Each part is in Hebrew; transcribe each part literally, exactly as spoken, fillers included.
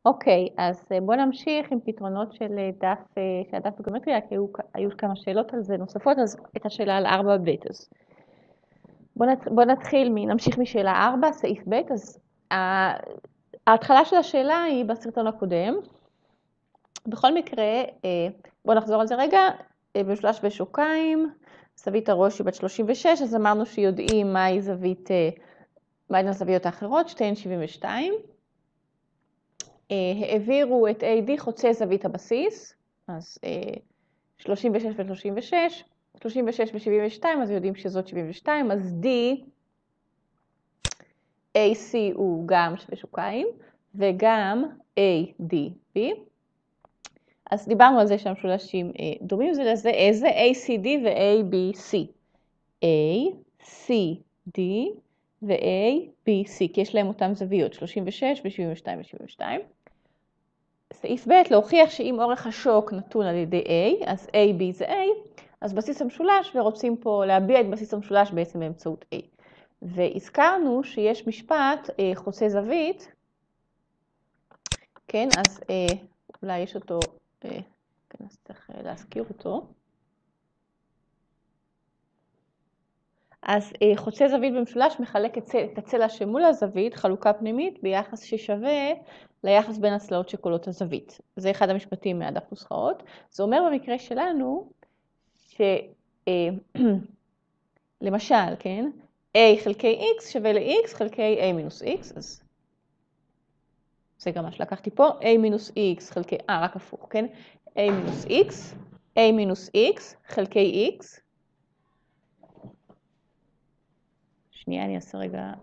אוקיי, אז בואו נמשיך עם פתרונות של דף, של הדף בגיאומטריה, כי היו, היו כמה שאלות על זה נוספות, אז את השאלה על ארבע ב'. אז בואו נת, בוא נתחיל, נמשיך משאלה ארבע, סעיף ב'. אז ההתחלה של השאלה היא בסרטון הקודם. בכל מקרה, בואו נחזור על זה רגע, במשולש בשוקיים, זווית הראש היא בת שלושים ושש, אז אמרנו שיודעים מהי זווית, מהי הזוויות האחרות, שתיהן שבעים ושתיים. העבירו את איי די חוצה זווית הבסיס, אז שלושים ושש ו-שלושים ושש, שלושים ושש ו-שבעים ושתיים, אז יודעים שזאת שבעים ושתיים, אז D, איי סי הוא גם שווה שוקיים, וגם איי די בי. אז דיברנו על זה שהמשולשים דומים זה לזה, איזה איי סי די ו-איי בי סי. איי סי די ו-איי בי סי, כי יש להם אותם זוויות, שלושים ושש ו-שבעים ושתיים ו-שבעים ושתיים. סעיף ב', להוכיח שאם אורך השוק נתון על ידי A, אז איי בי זה A, אז בסיס המשולש, ורוצים פה להביע את בסיס המשולש בעצם באמצעות A. והזכרנו שיש משפט חוצה זווית, כן, אז אולי יש אותו, כן, אז צריך להזכיר אותו. אז חוצה זווית במשולש מחלק את הצלע שמול הזווית, חלוקה פנימית, ביחס ששווה ליחס בין הצלעות שקולות הזווית. זה אחד המשפטים מהדף נוסחאות. זה אומר במקרה שלנו, שלמשל, כן, A חלקי X שווה ל-X חלקי A מינוס X, אז זה גם מה שלקחתי פה, A מינוס X חלקי, אה, רק הפוך, כן, A מינוס X, A מינוס X חלקי X, שנייה, אני אעשה רגע...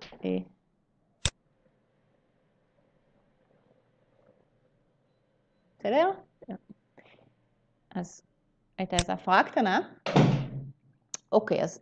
בסדר? אז הייתה איזו הפרעה קטנה. אוקיי, אז...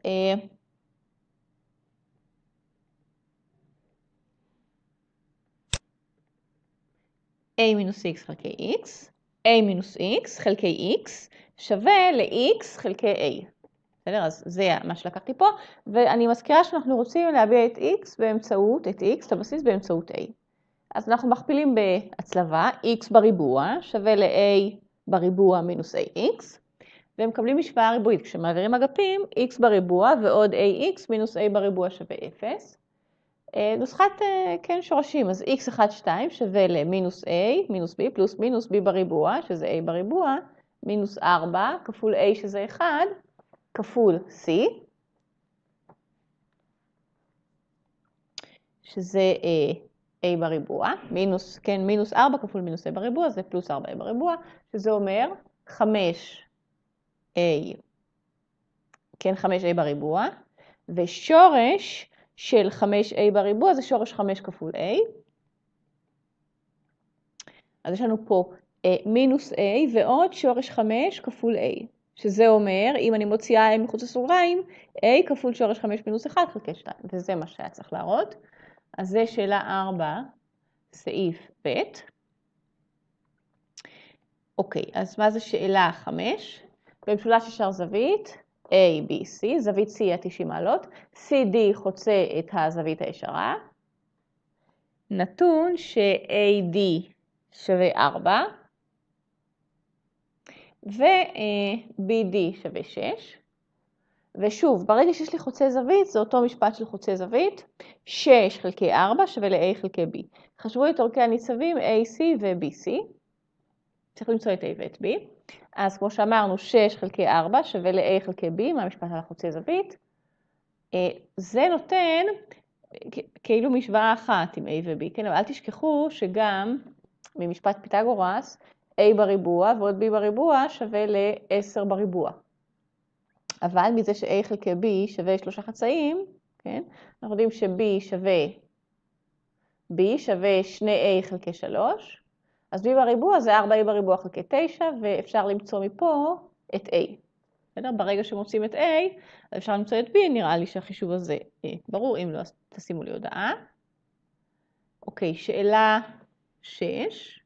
A מינוס X חלקי X, A מינוס X חלקי X שווה ל-X חלקי A. בסדר? אז זה מה שלקחתי פה, ואני מזכירה שאנחנו רוצים להביע את X באמצעות, את X, את הבסיס באמצעות A. אז אנחנו מכפילים בהצלבה, X בריבוע שווה ל-A בריבוע מינוס A X, ומקבלים משוואה ריבועית. כשמעבירים אגפים, X בריבוע ועוד A X מינוס A בריבוע שווה אפס. נוסחת, כן, שורשים, אז X אחת שתיים שווה למינוס A מינוס B פלוס מינוס B בריבוע, שזה A בריבוע, מינוס ארבע כפול A שזה אחד, כפול C, שזה A בריבוע, מינוס, כן, מינוס ארבע כפול מינוס A בריבוע, זה פלוס ארבע A בריבוע, שזה אומר חמש A, כן, חמש A בריבוע, ושורש של חמש A בריבוע זה שורש חמש כפול A. אז יש לנו פה מינוס A ועוד שורש חמש כפול A, שזה אומר, אם אני מוציאה A מחוץ לסוגריים, A כפול שורש חמש מינוס אחד חלקי שתיים, וזה מה שהיה צריך להראות. אז זה שאלה ארבע, סעיף ב'. אוקיי, אז מה זה שאלה חמש? במשולש ישר זווית, A, B, C, זווית C היא תשעים מעלות, סי די חוצה את הזווית הישרה, נתון ש-איי די שווה ארבע, ו-בי די שווה שש, ושוב, ברגע שיש לי חוצה זווית, זה אותו משפט של חוצה זווית, שש חלקי ארבע שווה ל-A חלקי B. חשבו את אורכי הניצבים איי סי ו-בי סי, צריך למצוא את A ואת B. אז כמו שאמרנו, שש חלקי ארבע שווה ל-A חלקי B, מהמשפט על החוצה זווית. זה נותן כאילו משוואה אחת עם A ו-B, כן? אבל אל תשכחו שגם ממשפט פיתגורס, A בריבוע ועוד B בריבוע שווה ל-עשר בריבוע. אבל מזה ש-A חלקי B שווה שלושה חצאים, כן? אנחנו יודעים ש-B שווה, B שווה שני A חלקי שלוש, אז B בריבוע זה ארבע A בריבוע חלקי תשע, ואפשר למצוא מפה את A. בסדר? ברגע שמוצאים את A, אפשר למצוא את B, נראה לי שהחישוב הזה ברור, אם לא, אז תשימו לי הודעה. אוקיי, שאלה שש.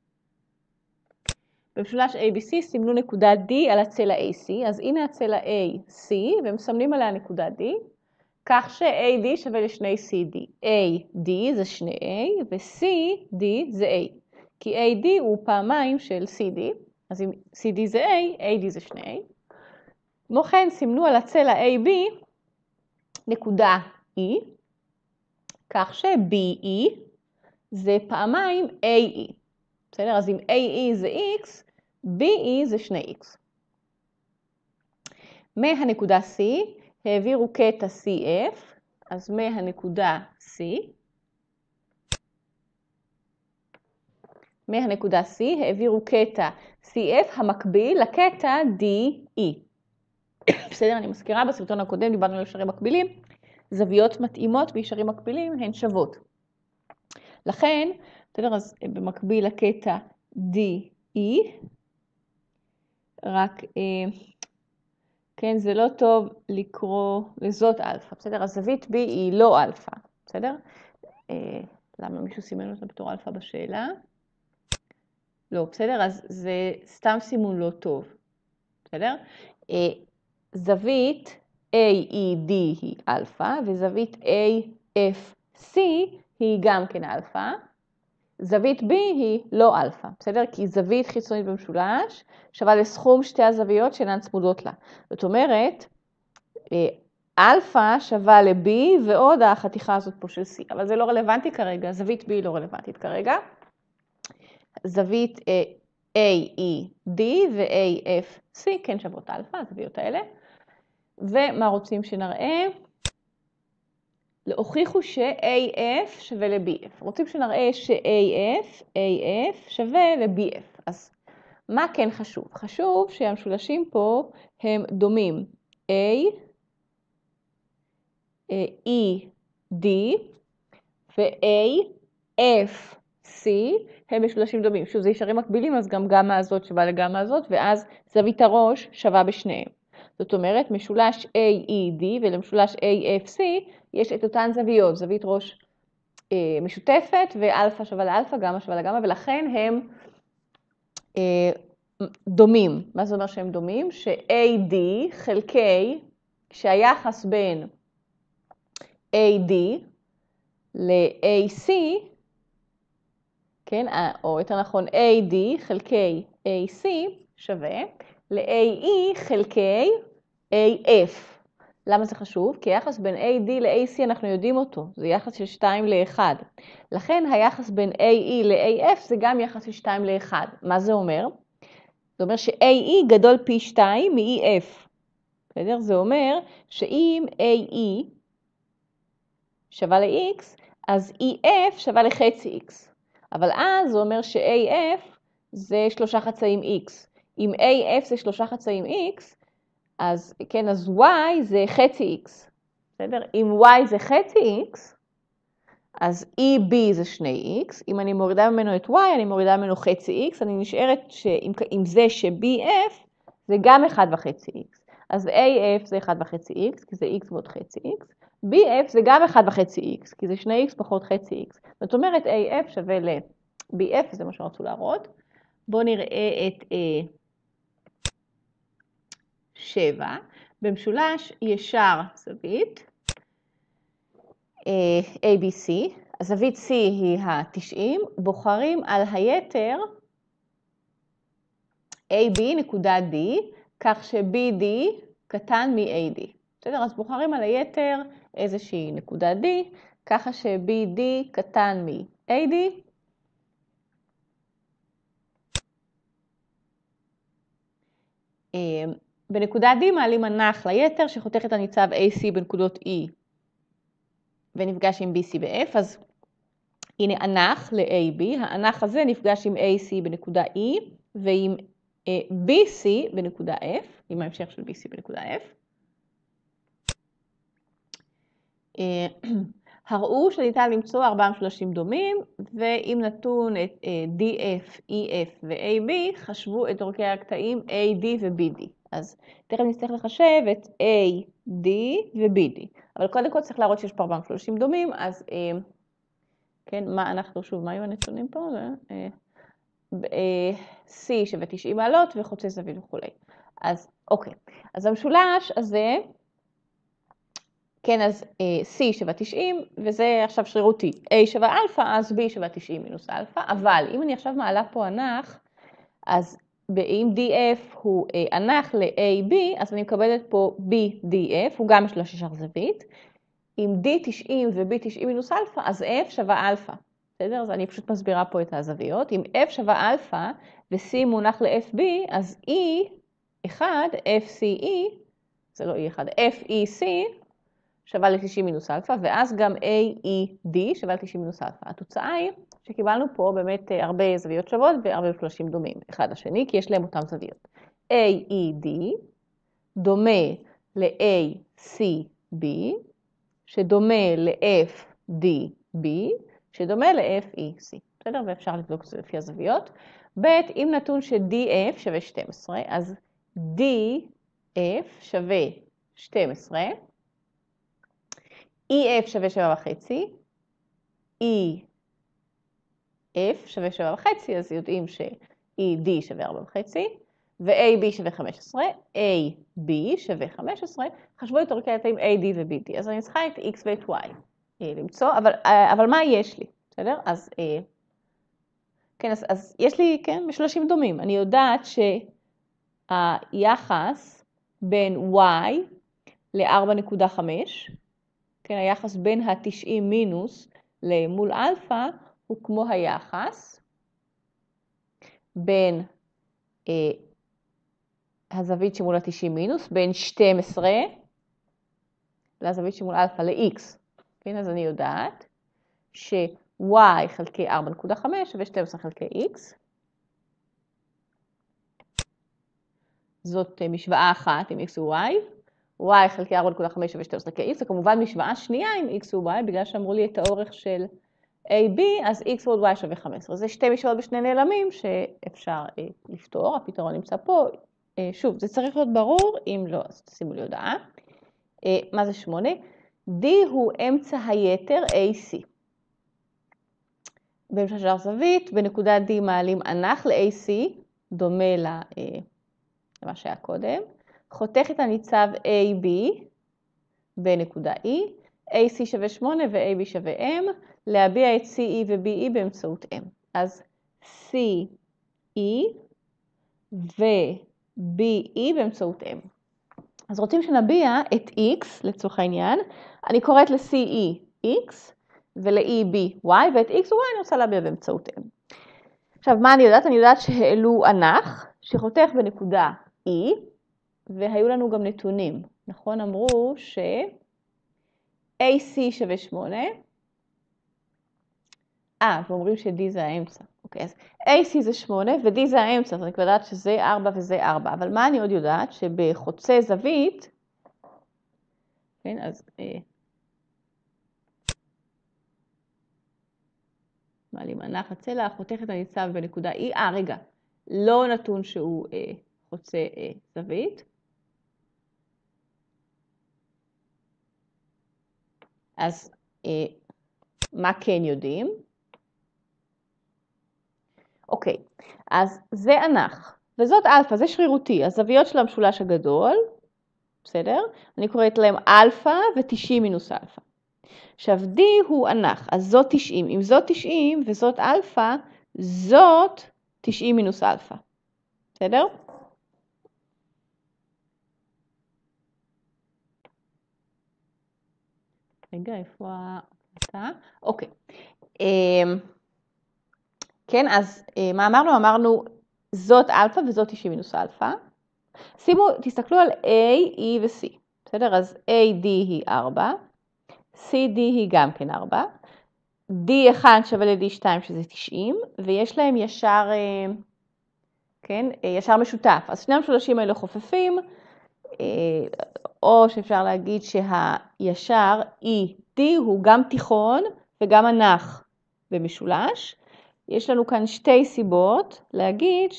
במשולש איי בי סי סימנו נקודה D על הצלע איי סי, אז הנה הצלע איי סי, ומסמנים עליה נקודה D, כך ש-איי די שווה לשני סי די. איי די זה שני A, ו-סי די זה A. כי איי די הוא פעמיים של סי די, אז אם סי די זה A, איי די זה שני A. כמו כן, סימנו על הצלע איי בי נקודה E, כך ש-בי אי זה פעמיים איי אי. בסדר? אז אם איי אי זה X, בי אי זה שני X. מהנקודה C העבירו קטע סי אף, אז מהנקודה C, מהנקודה C העבירו קטע סי אף המקביל לקטע די אי. בסדר, אני מזכירה, בסרטון הקודם דיברנו על ישרים מקבילים, זוויות מתאימות בישרים מקבילים הן שוות. לכן, בסדר, אז במקביל לקטע די אי, רק, אה, כן, זה לא טוב לקרוא לזאת אלפא, בסדר? הזווית B היא לא אלפא, בסדר? אה, למה מישהו סימן אותה בתור אלפא בשאלה? לא, בסדר? אז זה סתם סימון לא טוב, בסדר? אה, זווית איי אי די היא אלפא, וזווית איי אף סי היא גם כן אלפא. זווית B היא לא אלפא, בסדר? כי זווית חיצונית במשולש שווה לסכום שתי הזוויות שאינן צמודות לה. זאת אומרת, אלפא שווה ל-B ועוד החתיכה הזאת פה של C, אבל זה לא רלוונטי כרגע, זווית B לא רלוונטית כרגע. זווית איי אי די ו-איי אף סי כן שוות אלפא, הזוויות האלה. ומה רוצים שנראה? להוכיחו ש-איי אף שווה ל-בי אף. רוצים שנראה ש-איי אף, איי אף שווה ל-בי אף. אז מה כן חשוב? חשוב שהמשולשים פה הם דומים. A, E, D ו-A, F, C הם משולשים דומים. שוב, זה ישרים מקבילים, אז גם גמא הזאת שווה לגמא הזאת, ואז זווית הראש שווה בשניהם. זאת אומרת, משולש איי אי די ולמשולש איי אף סי יש את אותן זוויות, זווית ראש אה, משותפת, ואלפא שווה לאלפא, גמא שווה לגמא, ולכן הם אה, דומים. מה זה אומר שהם דומים? ש-איי די חלקי, כשהיחס בין איי די ל-איי סי, כן, או יותר נכון, איי די חלקי איי סי שווה ל-איי אי חלקי איי אף. למה זה חשוב? כי היחס בין איי די ל-איי סי אנחנו יודעים אותו, זה יחס של שתיים לאחת. לכן היחס בין איי אי ל-איי אף זה גם יחס של שתיים לאחת. מה זה אומר? זה אומר ש-איי אי גדול פי שתיים מ-איי אף. בסדר? זה אומר שאם איי אי שווה ל-X, אז איי אף שווה לחצי X. אבל אז זה אומר ש-איי אף זה שלושה חצאים X. אם איי אף זה שלושה חצאים X, אז כן, אז Y זה חצי X. בסדר? אם Y זה חצי X, אז איי בי זה שני X. אם אני מורידה ממנו את Y, אני מורידה ממנו חצי X. אני נשארת שעם, עם זה ש-בי אף זה גם אחד וחצי X. אז איי אף זה אחד וחצי X, כי זה X ועוד חצי X. בי אף זה גם אחד וחצי X, כי זה שני X פחות חצי X. זאת אומרת, איי אף שווה ל-בי אף, זה מה שרצו להראות. בואו נראה את אה, שבע. במשולש ישר זווית, אה, איי בי סי, הזווית C היא ה-תשעים, בוחרים על היתר איי בי נקודה D, כך ש-בי די קטן מ-איי די. בסדר? אז בוחרים על היתר איזושהי נקודה D, ככה ש-בי די קטן מ-איי די. בנקודה D מעלים אנך ליתר שחותך את הניצב איי סי בנקודות E ונפגש עם בי סי ב-F, אז הנה אנך ל-איי בי, האנך הזה נפגש עם איי סי בנקודה E ועם בי סי בנקודה F, עם ההמשך של בי סי בנקודה F. הראו שניתן למצוא ארבעה משולשים דומים, ואם נתון את די אף, אי אף ו-איי בי, חשבו את אורכי הקטעים איי די ו-בי די. אז תכף נצטרך לחשב את איי די ו-בי די. אבל קודם כל צריך להראות שיש פה ארבעה משולשים דומים, אז כן, מה אנחנו, שוב, מה היו הנתונים פה? C שווה תשעים מעלות וחוצה זווית וכו'. אז אוקיי, אז המשולש הזה, כן, אז C שווה תשעים, וזה עכשיו שרירותי. A שווה אלפא, אז B שווה תשעים מינוס אלפא, אבל אם אני עכשיו מעלה פה אנך, אז אם די אף הוא אנך ל-A B, אז אני מקבלת פה B די אף, הוא גם יש לו ששך זווית. אם D תשעים ו-B תשעים מינוס אלפא, אז F שווה אלפא. בסדר? אז אני פשוט מסבירה פה את הזוויות. אם F שווה אלפא ו-C מונח ל-F B, אז E אחד, F C E, זה לא E אחד, F E C, שווה ל-תשעים מינוס אלפא, ואז גם A E D שווה ל-תשעים מינוס אלפא. התוצאה היא שקיבלנו פה באמת הרבה זוויות שוות והרבה מפולשים דומים אחד לשני, כי יש להם אותם זוויות. A E D דומה ל-A C B, שדומה ל-F D B, שדומה ל-F E C. בסדר? ואפשר לבדוק את זה לפי הזוויות. ב' אם נתון ש-D F שווה שתים עשרה, אז D F שווה שתים עשרה, E F שווה שבע וחצי, E F שווה שבע וחצי, אז יודעים ש-E D שווה ארבע וחצי, ו-A B שווה חמש עשרה, A B שווה חמש עשרה, חשבו יותר כעת עם A D ו-B D, אז אני צריכה את X ואת Y למצוא, אבל, אבל מה יש לי? בסדר? אז, כן, אז, אז יש לי, כן, משולשים דומים. אני יודעת שהיחס בין Y ל-ארבע נקודה חמש, כן, היחס בין ה-תשעים מינוס למול אלפא הוא כמו היחס בין אה, הזווית שמול ה-תשעים מינוס, בין שתים עשרה לזווית שמול אלפא ל-X. כן, אז אני יודעת ש-Y חלקי ארבע נקודה חמש שווה שתים עשרה חלקי X. זאת משוואה אחת עם X ו-Y. Y חלקי ארבע נקודה חמש שווה שתים עשרה חלקי X, זה כמובן משוואה שנייה עם X ו-Y, בגלל שאמרו לי את האורך של A B, אז X ועוד Y שווה חמש עשרה. זה שתי משוואות בשני נעלמים שאפשר אה, לפתור, הפתרון נמצא פה. אה, שוב, זה צריך להיות ברור, אם לא, אז תשימו לי הודעה. אה, מה זה שמונה? D הוא אמצע היתר A C. במשוואה זווית, בנקודה D מעלים אנך ל-A C, דומה לה, אה, למה שהיה קודם. חותך את הניצב A B בנקודה E, A C שווה שמונה ו-A B שווה M, להביע את C E ו-B E באמצעות M. אז C E ו-B E באמצעות M. אז רוצים שנביע את X לצורך העניין, אני קוראת ל-C E X ול-E B Y, ואת X ו-Y אני רוצה להביע באמצעות M. עכשיו, מה אני יודעת? אני יודעת שהעלו אנך שחותך בנקודה E, והיו לנו גם נתונים, נכון? אמרו ש-A C שווה שמונה, אה, ואומרים ש-D זה האמצע. אוקיי, אז A C זה שמונה ו-D זה האמצע, אז אני כבר יודעת שזה ארבע וזה ארבע. אבל מה אני עוד יודעת? שבחוצה זווית, כן, אז... אה, מעלים אנך הצלע, חותך את הניצב בנקודה E, אה, רגע, לא נתון שהוא אה, חוצה אה, זווית. אז אה, מה כן יודעים? אוקיי, אז זה אנך, וזאת אלפא, זה שרירותי, הזוויות של המשולש הגדול, בסדר? אני קוראת להם אלפא ו-תשעים מינוס אלפא. עכשיו, D הוא אנך, אז זאת תשעים. אם זאת תשעים וזאת אלפא, זאת תשעים מינוס אלפא. בסדר? רגע, איפה ההקלטה? אוקיי. כן, אז מה אמרנו? אמרנו, זאת אלפא וזאת תשעים מינוס אלפא. שימו, תסתכלו על A, E ו-C. בסדר? אז A, D היא ארבע. C D היא גם כן ארבע. D אחד שווה ל-D שתיים שזה תשעים, ויש להם ישר, כן, ישר משותף. אז שני המשולשים האלה חופפים, או שאפשר להגיד שהישר E D הוא גם תיכון וגם אנך במשולש. יש לנו כאן שתי סיבות להגיד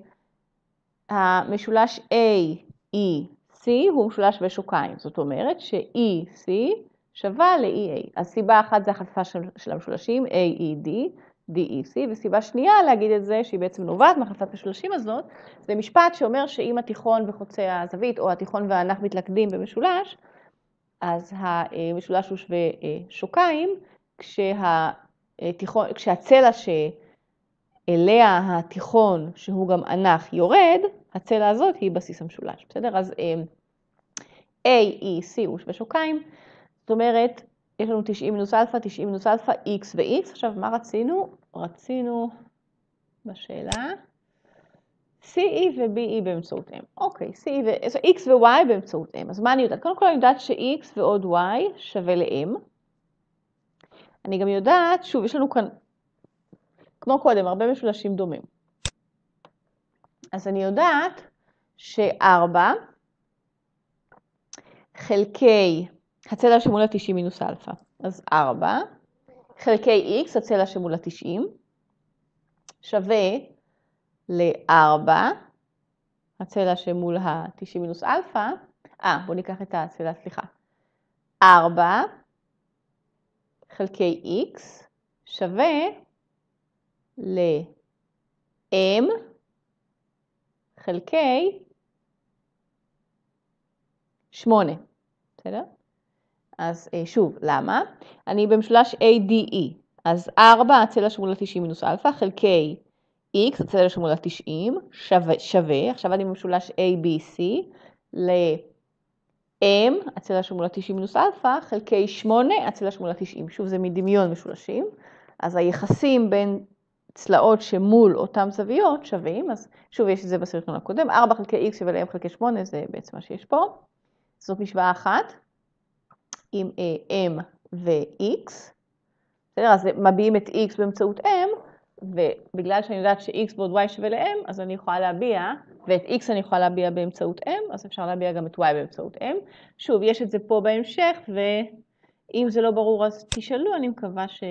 שהמשולש A, E, C הוא משולש בשוקיים. זאת אומרת ש-E, C שווה ל-E A. אז סיבה אחת זה החלפה של, של המשולשים, A, E, D, D, E, C, וסיבה שנייה להגיד את זה, שהיא בעצם נובעת מהחלפת המשולשים הזאת, זה משפט שאומר שאם התיכון וחוצה הזווית, או התיכון והאנך מתלכדים במשולש, אז המשולש הוא שווה שוקיים, כשהתיכון, כשהצלע שאליה התיכון, שהוא גם אנך, יורד, הצלע הזאת היא בסיס המשולש, בסדר? אז A, E, C הוא שווה שוקיים, זאת אומרת, יש לנו תשעים מינוס אלפא, תשעים מינוס אלפא, X ו-X. עכשיו, מה רצינו? רצינו בשאלה C, E ו-B, E באמצעות M. אוקיי, C, ו... X ו-Y באמצעות M. אז מה אני יודעת? קודם כל אני יודעת ש-X ועוד Y שווה ל-M. אני גם יודעת, שוב, יש לנו כאן, כמו קודם, הרבה משולשים דומים. אז אני יודעת ש-ארבע חלקי הצלע שמול ה-תשעים מינוס אלפא. אז ארבע חלקי X, הצלע שמול ה-תשעים, שווה ל-ארבע, הצלע שמול ה-תשעים מינוס אלפא, אה, בואו ניקח את הצלע, סליחה. ארבע חלקי X שווה ל-M חלקי שמונה, בסדר? אז שוב, למה? אני במשולש A D E, אז ארבע, הצלע שמול ה-תשעים מינוס אלפא, חלקי X, הצלע שמול ה-תשעים, שווה, שווה, עכשיו אני במשולש A B C, ל-M, הצלע שמול ה-תשעים מינוס אלפא, חלקי שמונה, הצלע שמול ה-תשעים. שוב, זה מדמיון משולשים, אז היחסים בין צלעות שמול אותם זוויות שווים, אז שוב, יש את זה בסרטון הקודם, ארבע חלקי X שווה ל-M חלקי שמונה, זה בעצם מה שיש פה. זאת משוואה אחת, עם M ו-X, בסדר? אז מביעים את X באמצעות M, ובגלל שאני יודעת ש-X ועוד Y שווה ל-M, אז אני יכולה להביע, ואת X אני יכולה להביע באמצעות M, אז אפשר להביע גם את Y באמצעות M. שוב, יש את זה פה בהמשך, ואם זה לא ברור אז תשאלו, אני מקווה ש...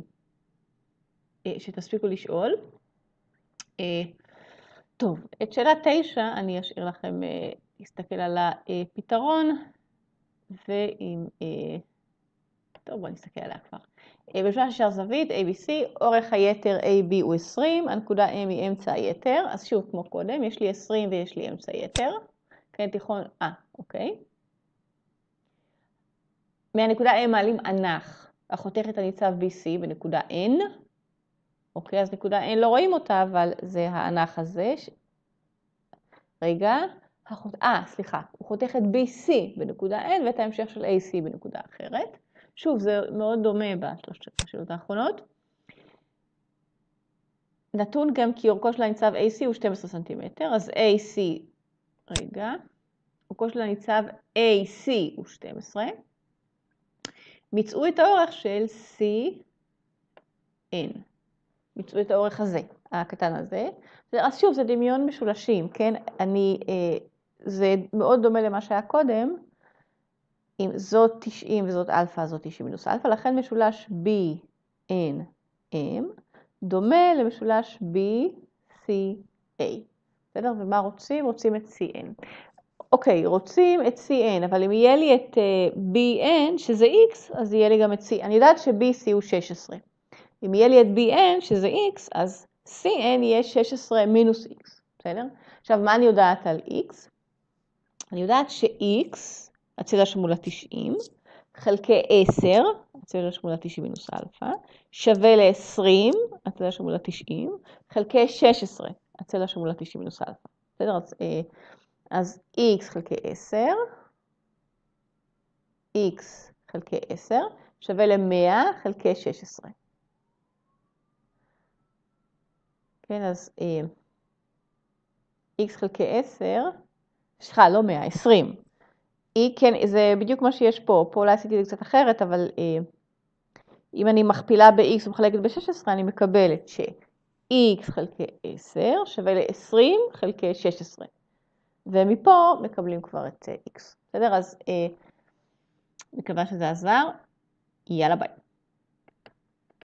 שתספיקו לשאול. טוב, את שאלה תשע אני אשאיר לכם להסתכל על הפתרון, ואם... טוב, בואו נסתכל עליה כבר. במשולש ישר זווית, A B C, אורך היתר A B הוא עשרים, הנקודה M היא אמצע היתר, אז שוב, כמו קודם, יש לי עשרים ויש לי אמצע היתר. כן, תיכון, אה, אוקיי. מהנקודה M מעלים אנך, החותכת הניצב B C בנקודה N. אוקיי, אז נקודה N לא רואים אותה, אבל זה האנך הזה. רגע, החות... אה, סליחה, הוא חותך את B C בנקודה N ואת ההמשך של A C בנקודה אחרת. שוב, זה מאוד דומה בשלושת השאלות האחרונות. נתון גם כי אורכו של הניצב A C הוא שנים עשר סנטימטר, אז A C, רגע, אורכו של הניצב A C הוא שתים עשרה. מצאו את האורך של C N. מצאו את האורך הזה, הקטן הזה. אז שוב, זה דמיון משולשים, כן? אני, זה מאוד דומה למה שהיה קודם. אם זאת תשעים וזאת אלפא, זאת תשעים מינוס אלפא, לכן משולש B, N, M, דומה למשולש B, C, A. בסדר? ומה רוצים? רוצים את C, N. אוקיי, רוצים את C, N, אבל אם יהיה לי את B, N, שזה X, אז יהיה לי גם את C. אני יודעת ש-B, C הוא שש עשרה. אם יהיה לי את B, N, שזה X, אז C, N יהיה שש עשרה מינוס X. בסדר? עכשיו, מה אני יודעת על X? אני יודעת ש-X, הצלע שמול ה-תשעים, חלקי עשר, הצלע שמול ה-תשעים מינוס אלפא, שווה ל-עשרים, הצלע שמול ה-תשעים, חלקי שש עשרה, הצלע שמול ה-תשעים מינוס אלפא. בסדר? אז, אז X חלקי עשר, X חלקי עשר, שווה ל-מאה חלקי שש עשרה. כן, אז X חלקי עשר, סליחה, לא מאה, עשרים. היא, כן, זה בדיוק מה שיש פה, פה אולי עשיתי את זה קצת אחרת, אבל אה, אם אני מכפילה ב-X ומחלקת ב-שש עשרה, אני מקבלת ש-X חלקי עשר שווה ל-עשרים חלקי שש עשרה. ומפה מקבלים כבר את X. בסדר? אז אה, מקווה שזה עזר. יאללה ביי.